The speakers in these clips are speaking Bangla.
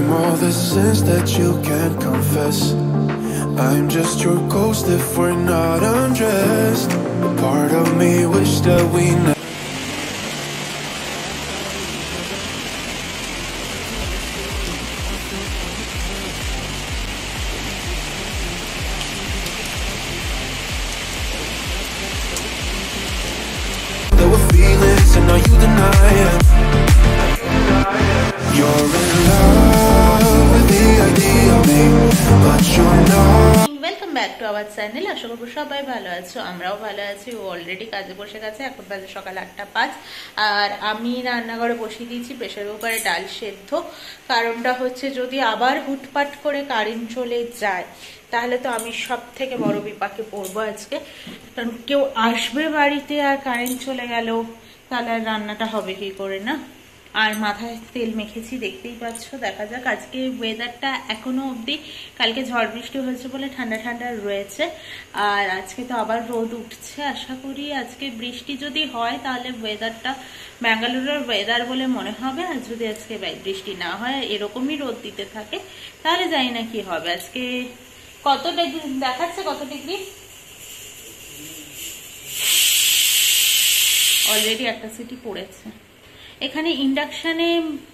all the sins that you can't confess. I'm just your ghost if we're not undressed. A part of me wish that we never. There were feelings and now you deny it. You're in love with the idea of me, but you're not. Welcome back to our channel. আশা করবো সবাই ভালো আছো, আমরাও ভালো আছি। ও অলরেডি কাজে বসে গেছে, এখন বাজে সকাল 8:05। আর আমি রান্নাঘরে বসিয়ে দিয়েছি প্রেশারের উপরে ডাল সেদ্ধ। কারণটা হচ্ছে যদি আবার হুটপাট করে কারেন্ট চলে যায় তাহলে তো আমি সব থেকে বড় বিপাকে পড়বো আজকে। কারণ কেউ আসবে বাড়িতে আর কারেন্ট চলে গেল তাহলে আর রান্নাটা হবে কি করে, না? আর মাথায় তেল মেখেছি, দেখতেই পাচ্ছ। দেখা যাক, আজকে ওয়েদারটা এখনো অবধি, কালকে ঝড় বৃষ্টি হয়েছে বলে ঠান্ডা ঠান্ডা রয়েছে। আর আজকে তো আবার রোদ উঠছে। আশা করি আজকে বৃষ্টি যদি হয় তাহলে ওয়েদারটা ব্যাঙ্গালোরের ওয়েদার বলে মনে হবে। আর যদি আজকে বৃষ্টি না হয়, এরকমই রোদ দিতে থাকে, তাহলে জানি না কি হবে। আজকে কত ডিগ্রি দেখাচ্ছে? কত ডিগ্রি? অলরেডি একটা সিটি পড়েছে। এখানে ইন্ডাকশনে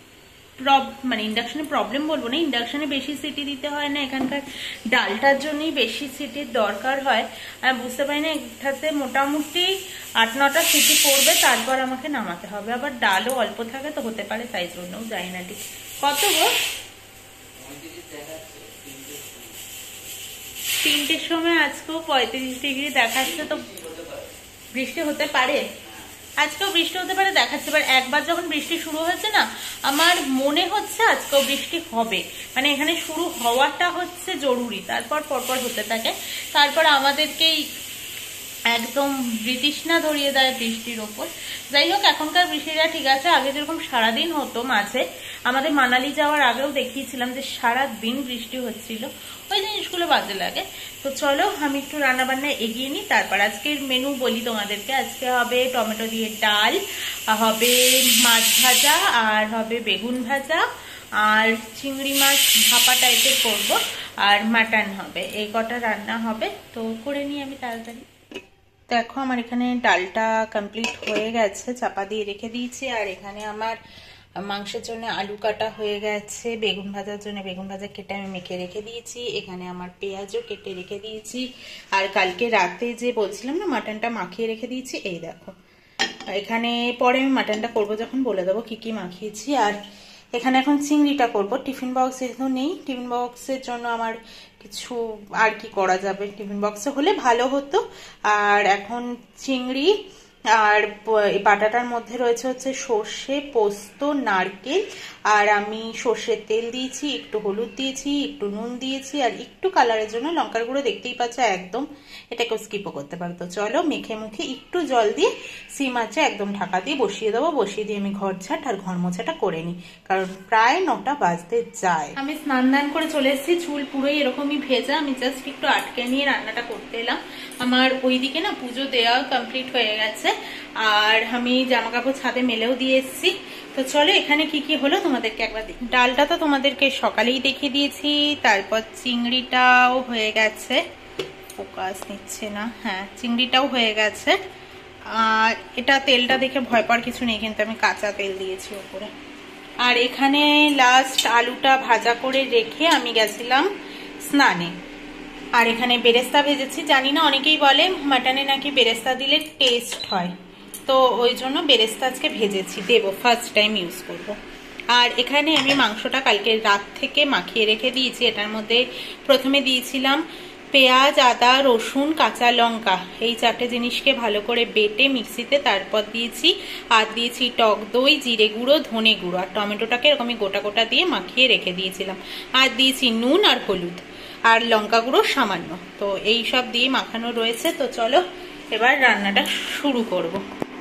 প্রবলেম বলবো না, ইন্ডাকশনে বেশি সিটি দিতে হয় না, এখানকার ডালটার জন্যই বেশি সিটির দরকার হয়। আমি বুঝতে পারি না, এটাতে মোটামুটি 8-9টা সিটি পড়বে, তারপর আমাকে নামাতে হবে। আবার ডালও অল্প থাকে তো হতে পারে, তাই জন্যও যাই না ঠিক। কত গো? 3টের সময় আজকেও 35 ডিগ্রি দেখাচ্ছে, তো বৃষ্টি হতে পারে। আজকেও বৃষ্টি হতে পারে দেখাচ্ছে। এবার একবার যখন বৃষ্টি শুরু হয়েছে না, আমার মনে হচ্ছে আজকেও বৃষ্টি হবে। মানে এখানে শুরু হওয়াটা হচ্ছে জরুরি, তারপর পরপর হতে থাকে। তারপর আমাদেরকেই একদম বৃতৃষ্ণা ধরিয়ে দেয় বৃষ্টির ওপর। যাই হোক, এখনকার বৃষ্টিটা ঠিক আছে। আগে যেরকম সারাদিন হতো, মাঝে আমাদের মানালি যাওয়ার আগেও দেখিয়েছিলাম যে সারাদিন বৃষ্টি হচ্ছিল, ওই জিনিসগুলো বাজে লাগে। তো চলো আমি একটু রান্না বান্না এগিয়ে নিই। তারপর আজকের মেনু বলি তোমাদেরকে। আজকে হবে টমেটো দিয়ে ডাল, হবে মাছ ভাজা, আর হবে বেগুন ভাজা, আর চিংড়ি মাছ ভাপা টাইপের করবো, আর মাটন হবে। এই কটা রান্না হবে, তো করে নিই আমি তাড়াতাড়ি। দেখো আমার এখানে ডালটা কমপ্লিট হয়ে গেছে, চাপা দিয়ে রেখে দিয়েছি। আর এখানে আমার মাংসের জন্য আলু কাটা হয়ে গেছে, বেগুন ভাজার জন্য বেগুন ভাজা কেটে আমি মেখে রেখে দিয়েছি। এখানে আমার পেঁয়াজও কেটে রেখে দিয়েছি। আর কালকে রাতে যে বলছিলাম না মাটনটা মাখিয়ে রেখে দিয়েছি, এই দেখো। এখানে পরে আমি মাটনটা করবো যখন বলে দেবো কি কি মাখিয়েছি। আর এখানে এখন চিংড়িটা করব। টিফিন বক্স যেহেতু নেই, টিফিন বক্সের জন্য আমার কিছু আর কি করা যাবে, টিফিন বক্সে হলে ভালো হতো। আর এখন চিংড়ি আর এই বাটাটার মধ্যে রয়েছে হচ্ছে সর্ষে, পোস্ত, নারকেল। আর আমি সর্ষের তেল দিয়েছি, একটু হলুদ দিয়েছি, একটু নুন দিয়েছি, আর একটু কালারের জন্য লঙ্কার গুঁড়ো। দেখতেই পাচ্ছ একদম, এটাকেও স্কিপও করতে পারো। তো চলো মেখে মুখে একটু জল দিয়ে সিম আছে একদম ঢাকা দিয়ে বসিয়ে দেবো। বসিয়ে দিয়ে আমি ঘর ঝাঁট আর ঘর মোছাটা করে নিই, কারণ প্রায় 9টা বাজতে যায়। আমি স্নান দান করে চলে এসেছি, চুল পুরোই এরকমই ভেজা। আমি জাস্ট একটু আটকে নিয়ে রান্নাটা করতে এলাম। আমার ওইদিকে না পুজো দেওয়া কমপ্লিট হয়ে গেছে, আর আমি জামা কাপড় ছাদে মেলেও দিয়ে এসেছি। তো চলো এখানে কি কি হলো তোমাদেরকে একবার দেখি। ডালটা তো তোমাদেরকে সকালেই দেখিয়ে দিয়েছি। তারপর চিংড়িটাও হয়ে গেছে, ফোকাস নিচ্ছে না। হ্যাঁ, চিংড়িটাও হয়ে গেছে। আর এটা তেলটা দেখে ভয় পাওয়ার কিছু নেই, কিন্তু আমি কাঁচা তেল দিয়েছি ওপরে। আর এখানে লাস্ট আলুটা ভাজা করে রেখে আমি গেছিলাম স্নানে। আর এখানে বেরেস্তা ভেজেছি। জানি না, অনেকেই বলে মাটনে নাকি বেরেস্তা দিলে টেস্ট হয়, তো ওই জন্য বেরেস্তা আজকে ভেজেছি, দেবো, ফার্স্ট টাইম ইউজ করব। আর এখানে আমি মাংসটা কালকে রাত থেকে মাখিয়ে রেখে দিয়েছি। এটার মধ্যে প্রথমে দিয়েছিলাম পেঁয়াজ, আদা, রসুন, কাঁচা লঙ্কা, এই 4টে জিনিসকে ভালো করে বেটে মিক্সিতে। তারপর দিয়েছি আর দিয়েছি টক দই, জিরে গুঁড়ো, ধনে গুঁড়ো, আর টমেটোটাকে এরকমই গোটা গোটা দিয়ে মাখিয়ে রেখে দিয়েছিলাম। আর দিয়েছি নুন আর হলুদ আর লঙ্কা গুঁড়ো সামান্য। তো এই সব দিয়ে মাখানো রয়েছে। তো চলো এবার রান্নাটা শুরু করব।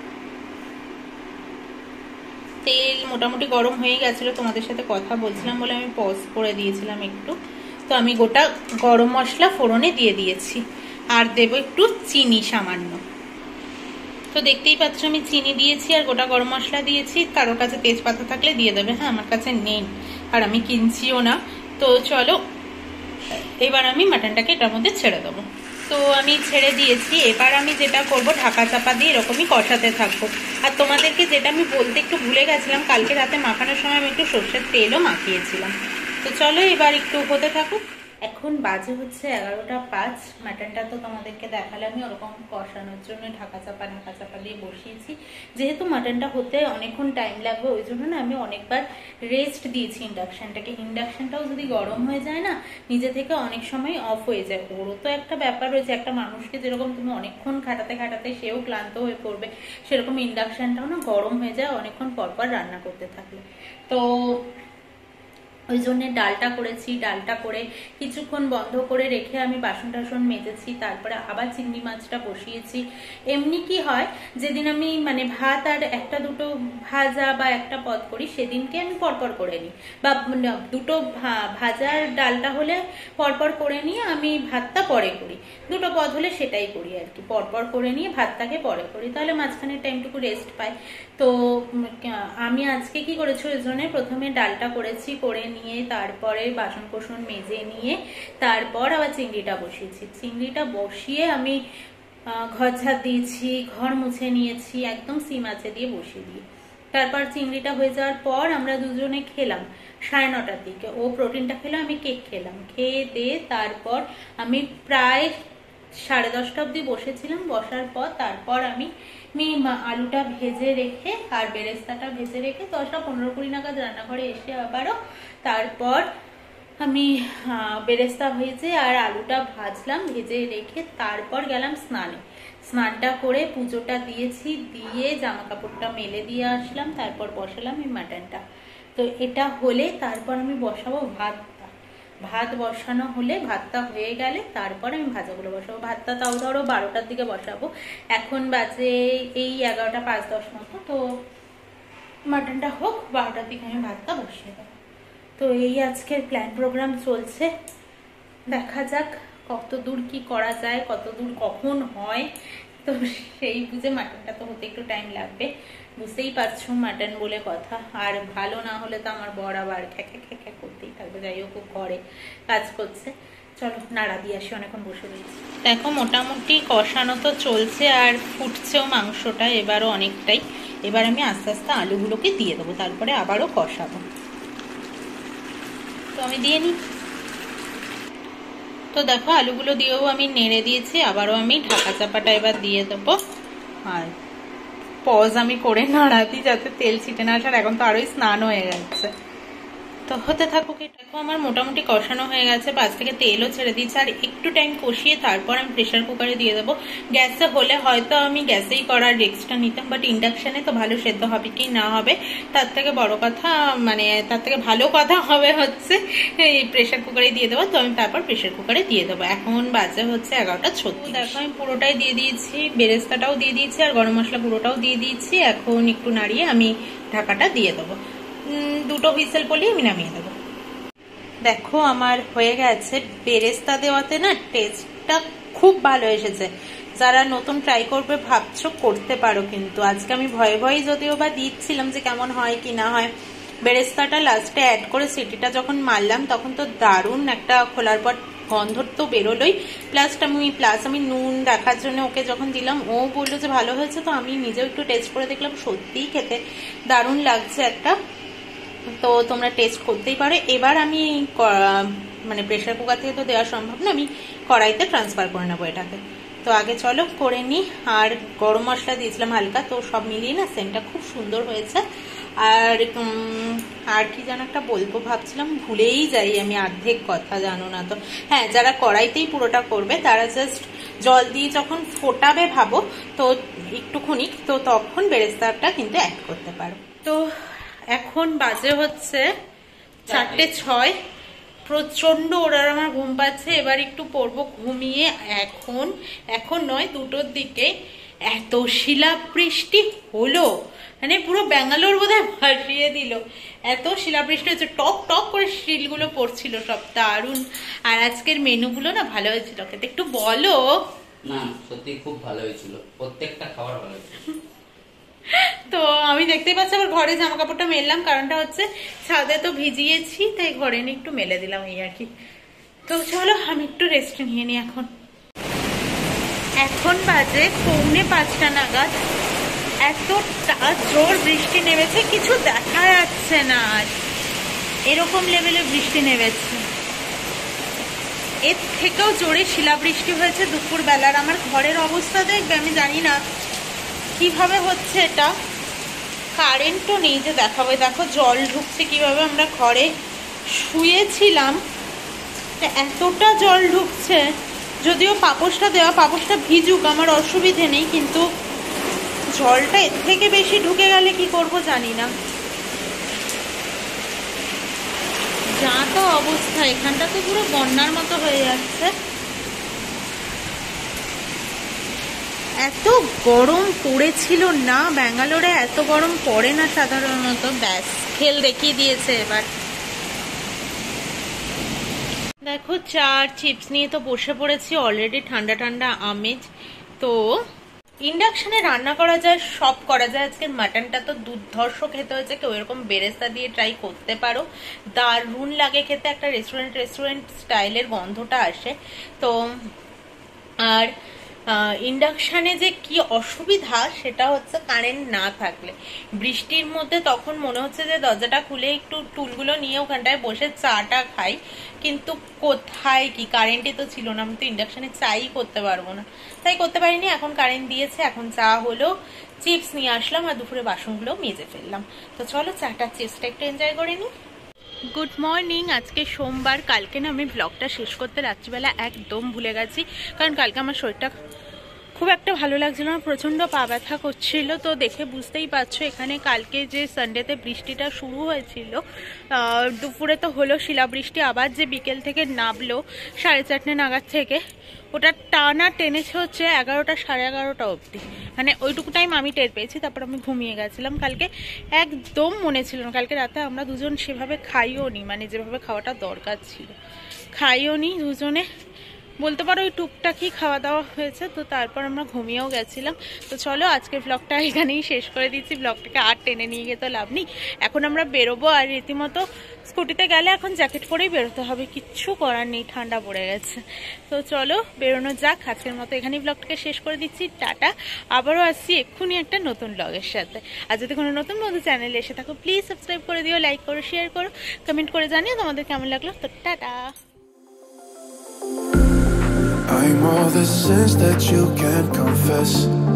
তেল মোটামুটি গরম হয়ে গেছিল, তোমাদের সাথে কথা বলছিলাম বলে আমি পজ করে দিয়েছিলাম একটু। তো আমি গোটা গরম মশলা ফোড়নে দিয়ে দিয়েছি, আর দেব একটু চিনি সামান্য। তো দেখতেই পাচ্ছ আমি চিনি দিয়েছি আর গোটা গরম মশলা দিয়েছি। কারোর কাছে তেজপাতা থাকলে দিয়ে দেবে, হ্যাঁ আমার কাছে নেই, আর আমি কিনছিও না। তো চলো এবার আমি মাটনটাকে এটার মধ্যে ছেড়ে দেবো। তো আমি ছেড়ে দিয়েছি। এবার আমি যেটা করব, ঢাকা চাপা দিয়ে এরকমই কষাতে থাকবো। আর তোমাদেরকে যেটা আমি বলতে একটু ভুলে গেছিলাম, কালকে রাতে মাখানোর সময় আমি একটু সর্ষের তেলও মাখিয়েছিলাম। তো চলো এবার একটু হতে থাকুক। এখন বাজে হচ্ছে 11টা 5। মাটনটা তো তোমাদেরকে দেখালামই, ওরকম কষানোর জন্য ঢাকা চাপা দিয়ে বসিয়েছি। যেহেতু মাটনটা হতে অনেকক্ষণ টাইম লাগবে, ওই জন্য না আমি অনেকবার রেস্ট দিয়েছি ইন্ডাকশনটাকে। ইন্ডাকশনটাও যদি গরম হয়ে যায় না, নিজে থেকে অনেক সময় অফ হয়ে যায়। ওরও তো একটা ব্যাপার রয়েছে, একটা মানুষকে যেরকম তুমি অনেকক্ষণ খাটাতে খাটাতে সেও ক্লান্ত হয়ে পড়বে, সেরকম ইন্ডাকশনটাও না গরম হয়ে যায় অনেকক্ষণ পরপর রান্না করতে থাকলে। তো ওই জন্য ডালটা করেছি। ডালটা করে কিছুক্ষণ বন্ধ করে রেখে আমি বাসন টাসন মেজেছি, তারপরে আবার চিংড়ি মাছটা বসিয়েছি। এমনি কি হয়, যেদিন আমি মানে ভাত আর একটা দুটো ভাজা বা একটা পদ করি, সেদিনকে আমি পরপর করে নিই, বা দুটো ভাজার ডালটা হলে পরপর করে নিয়ে আমি ভাতটা পরে করি, দুটো পদ হলে সেটাই করি আর কি, পরপর করে নিয়ে ভাতটাকে পরে করি, তাহলে মাঝখানে টাইমটুকু রেস্ট পাই। তো আমি আজকে কি করেছি, ওই জন্য প্রথমে ডালটা করেছি, করে নিয়ে তারপরে বাসন কোসন মেজে নিয়ে তারপর আবার চিংড়িটা বসিয়েছি। চিংড়িটা বসিয়ে আমি ঘর ঝাড় দিয়েছি, ঘর মুছে নিয়েছি, একদম সিম আঁচে দিয়ে বসিয়ে দিয়ে তারপর চিংড়িটা হয়ে যাওয়ার পর আমরা দুজনে খেলাম 9:30টার দিকে। ও প্রোটিনটা খেলো, আমি কেক খেলাম। খেয়ে দিয়ে তারপর আমি প্রায় 10:30 অব্দি বসেছিলাম। বসার পর তারপর আমি আলুটা ভেজে রেখে আর বেরেস্তাটা ভেজে রেখে 10টা 15-20 নাগাদ রান্নাঘরে এসে আবারও তারপর আমি বেরেস্তা ভেজে আর আলুটা ভাজলাম, ভেজে রেখে তারপর গেলাম স্নানে। স্নানটা করে পুজোটা দিয়েছি, দিয়ে জামা কাপড়টা মেলে দিয়ে আসলাম, তারপর বসালাম এই মাটনটা। তো এটা হলে তারপর আমি বসাবো ভাতটা। ভাত বসানো হলে, ভাতটা হয়ে গেলে তারপর আমি ভাজাগুলো বসাবো। ভাতটা তাও ধরো 12টার দিকে বসাবো, এখন বাজে এই 11টা 5-10 মতো। তো মাটনটা হোক, 12টার দিকে আমি ভাতটা বসিয়ে দেবো। তো এই আজকের প্ল্যান প্রোগ্রাম চলছে, দেখা যাক কত দূর কি করা যায়, কত দূর কখন হয়। তো সেই বুঝে, মাটনটা তো হতে একটু টাইম লাগবে, বুঝতেই পারছো, মাটন বলে কথা। আর ভালো না হলে তো আমার বর আবার খ্যাঁকা করতেই থাকবে। যাই হোক, ঘরে কাজ করছে। চলো নাড়া দিয়ে আসি, অনেকক্ষণ বসে রয়েছি। দেখো মোটামুটি কষানো তো চলছে আর ফুটছেও মাংসটা এবারও অনেকটাই। এবার আমি আস্তে আস্তে আলুগুলোকে দিয়ে দেবো, তারপরে আবারও কষাবো। তো আমি দিয়ে নিই। তো দেখো আলুগুলো দিয়েও আমি নেড়ে দিয়েছি, আবারও আমি ঢাকা চাপাটা এবার দিয়ে দেবো। আর পজ আমি করে নাড়াতি যাতে তেল ছিটে না আসার। এখন তো আরোই স্নান হয়ে গেছে, তো হতে থাকুক। দেখো আমার মোটামুটি কষানো হয়ে গেছে, 5 থেকে তেলও ছেড়ে দিয়েছে। আর একটু টাইম কষিয়ে তারপর আমি প্রেশার কুকারে দিয়ে দেবো। গ্যাসে হলে হয়তো আমি গ্যাসেই করার রিস্কটা নিতাম, বাট ইন্ডাকশানে তো ভালো সেদ্ধ হবে কি না হবে তার থেকে বড় কথা, মানে তার থেকে ভালো কথা হবে হচ্ছে এই প্রেশার কুকারে দিয়ে দেবো। তো আমি তারপর প্রেশার কুকারে দিয়ে দেবো। এখন বাজে হচ্ছে 11টা 36। দেখো আমি পুরোটাই দিয়ে দিয়েছি, বেরেস্তাটাও দিয়ে দিয়েছি আর গরম মশলা পুরোটাও দিয়ে দিয়েছি। এখন একটু নাড়িয়ে আমি ঢাকাটা দিয়ে দেবো, 2টো হুইসেল পড়লেই আমি নামিয়ে দেবো। দেখো আমার হয়ে গেছে। বেরেস্তা দেওয়াতে না টেস্টটা খুব ভালো এসেছে। যারা নতুন ট্রাই করবে ভাবছো, করতে পারো। কিন্তু আজকে আমি ভয়ে ভয়ে যদিও বা দিচ্ছিলাম যে কেমন হয় কি না হয়। বেরেস্তাটা লাস্টে অ্যাড করে সিটিটা যখন মারলাম তখন তো দারুণ একটা, খোলার পর গন্ধ তো বেরোলোই। প্লাস আমি নুন দেখার জন্য ওকে যখন দিলাম, ও বললো যে ভালো হয়েছে। তো আমি নিজেও একটু টেস্ট করে দেখলাম, সত্যিই খেতে দারুণ লাগছে একটা। তো তোমরা টেস্ট করতেই পারো। এবার আমি মানে প্রেশার কুকার থেকে তো দেওয়া সম্ভব না, আমি কড়াইতে ট্রান্সফার করে নেবো এটাকে। তো আগে চলো করে নিই। আর গরম মশলা দিয়েছিলাম হালকা, তো সব মিলিয়ে না সেন্টটা খুব সুন্দর হয়েছে। আর কি যেন একটা বলবো ভাবছিলাম, ভুলেই যাই আমি অর্ধেক কথা, জানো না তো। হ্যাঁ, যারা কড়াইতেই পুরোটা করবে তারা জাস্ট জল দিয়ে যখন ফোটাবে ভাবো, তো একটুখানি, তো তখন বেরেস্তাটা কিন্তু অ্যাড করতে পারো। তো এখন বাজে হচ্ছে 4:06। প্রচন্ড ওরা আমার ঘুম পাচ্ছে, এবার একটু পড়বো ঘুমিয়ে। এখন নয়, 2টোর দিকে এত শিলাবৃষ্টি হলো, মানে পুরো ব্যাঙ্গালোর বোধহয় ভাসিয়ে দিল। এত শিলাবৃষ্টি হচ্ছে, টক টক করে শিলগুলো পড়ছিল, সব দারুণ। আর আজকের মেনুগুলো না ভালো হয়েছিল খেতে, একটু বলো। না সত্যি খুব ভালো হয়েছিল, প্রত্যেকটা খাবার ভালো হয়েছিল। তো আমি দেখতেই পাচ্ছি আবার ঘরে জামা কাপড়টা মেললাম, কারণটা হচ্ছে ছাদে তো ভিজিয়েছি, তাই ঘরে নিয়ে একটু মেলে দিলাম এই আর কি। তো চলো আমি একটু রেস্ট নিয়ে নিই। এখন বাজে 4:45 নাগাদ। এতটা জোর বৃষ্টি নেমেছে, কিছু দেখা যাচ্ছে না, আর এরকম লেভেলে বৃষ্টি নেমেছে। এর থেকেও জোরে শিলাবৃষ্টি হয়েছে দুপুর বেলার। আমার ঘরের অবস্থা দেখবে, আমি জানি না কিভাবে হচ্ছে এটা। কারেন্টও নেই যে দেখাবে, দেখো জল ঢুকছে কিভাবে। আমরা ঘরে শুয়েছিলাম, এতটা জল ঢুকছে। যদিও পাপোশটা দেওয়া, পাপোশটা ভিজুক, আমার অসুবিধে নেই, কিন্তু জলটা এর থেকে বেশি ঢুকে গেলে কি করব জানি না। যা তো অবস্থা, এখানটা তো পুরো বন্যার মতো হয়ে যাচ্ছে। এত গরম পড়েছিল না, ব্যাঙ্গালোরে এত গরম পড়ে না সাধারণত। ব্যাস খেল দেখিয়ে দিয়েছে এবার। দেখো চা আর চিপস নিয়ে তো বসে পড়েছি, অলরেডি ঠান্ডা ঠান্ডা আমেজ। তো ইন্ডাকশনে রান্না করা যায়, সব করা যায়। আজকের মাটনটা তো দুর্ধর্ষ খেতে হয়েছে, কেউ এরকম বেরেস্তা দিয়ে ট্রাই করতে পারো, দারুণ লাগে খেতে। একটা রেস্টুরেন্ট স্টাইলের গন্ধটা আসে। তো আর ইন্ডাকশানে যে কি অসুবিধা সেটা হচ্ছে কারেন্ট না থাকলে। বৃষ্টির মধ্যে তখন মনে হচ্ছে যে দরজাটা খুলে একটু টুলগুলো নিয়ে ওখানটায় বসে চাটা খাই, কিন্তু কোথায় কি, কারেন্টই তো ছিল না। আমি তো ইন্ডাকশানে চাই করতে পারবো না, তাই করতে পারিনি। এখন কারেন্ট দিয়েছে, এখন চা হলো, চিপস নিয়ে আসলাম, আর দুপুরে বাসনগুলো মেজে ফেললাম। তো চলো চাটা চিপসটা একটু এনজয় করে নিই। গুড মর্নিং, আজকে সোমবার। কালকে না আমি ব্লগটা শেষ করতে রাত্রিবেলা একদম ভুলে গেছি, কারণ কালকে আমার শরীরটা খুব একটা ভালো লাগছিল না, প্রচণ্ড পা ব্যথা করছিল। তো দেখে বুঝতেই পারছো, এখানে কালকে যে সানডেতে বৃষ্টিটা শুরু হয়েছিল, দুপুরে তো হলো শিলাবৃষ্টি, আবার যে বিকেল থেকে নামলো 4:30 নাগাদ থেকে, ওটা টানা টেনেছে হচ্ছে 11টা 11:30 অবধি। মানে ওইটুকু টাইম আমি টের পেয়েছি, তারপর আমি ঘুমিয়ে গেছিলাম। কালকে একদম মনে ছিল না। কালকে রাতে আমরা দুজন সেভাবে খাইও নি, মানে যেভাবে খাওয়াটা দরকার ছিল খাইও নি দুজনে, বলতে পারো ওই টুকটাকই খাওয়া দাওয়া হয়েছে। তো তারপর আমরা ঘুমিয়েও গেছিলাম। তো চলো আজকের ব্লগটা এখানেই শেষ করে দিচ্ছি। ব্লগটাকে আর টেনে নিয়ে গিয়ে তো লাভ নেই। এখন আমরা বেরোবো, আর রীতিমতো স্কুটিতে গেলে এখন জ্যাকেট পরেই বেরোতে হবে, কিচ্ছু করার নেই, ঠান্ডা পড়ে গেছে। তো চলো বেরোনো যাক। আজকের মতো এখানেই ব্লগটাকে শেষ করে দিচ্ছি, টাটা। আবারও আসছি এক্ষুনি একটা নতুন ব্লগের সাথে। আর যদি কোনো নতুন বন্ধু চ্যানেলে এসে থাকো, প্লিজ সাবস্ক্রাইব করে দিও, লাইক করো, শেয়ার করো, কমেন্ট করে জানিও তোমাদের কেমন লাগলো। তো টাটা। I'm all the sins that you can't confess.